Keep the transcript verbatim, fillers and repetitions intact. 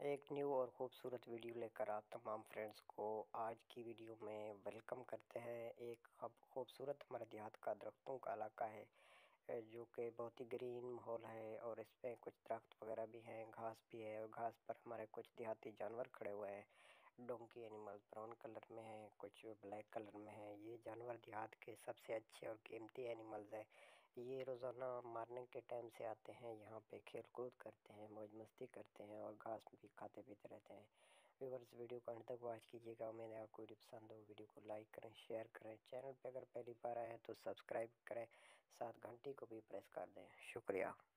एक न्यू और खूबसूरत वीडियो लेकर आप तमाम फ्रेंड्स को आज की वीडियो में वेलकम करते हैं। एक खूब खूबसूरत हमारे देहात का दरख्तों का इलाका है जो कि बहुत ही ग्रीन माहौल है और इस पे कुछ दरख्त वगैरह भी हैं, घास भी है और घास पर हमारे कुछ देहाती जानवर खड़े हुए हैं। डोंकी एनिमल ब्राउन कलर में है, कुछ ब्लैक कलर में है। ये जानवर देहात के सबसे अच्छे और कीमती एनिमल्स है। ये रोज़ाना मॉर्निंग के टाइम से आते हैं, यहाँ पे खेल कूद करते हैं, मौज मस्ती करते हैं और घास भी खाते पीते रहते हैं। व्यूअर्स, वीडियो को अंत तक वॉच कीजिएगा। उम्मीद है आपको वीडियो पसंद हो। वीडियो को लाइक करें, शेयर करें, चैनल पे अगर पहली बार आए हैं तो सब्सक्राइब करें, साथ घंटी को भी प्रेस कर दें। शुक्रिया।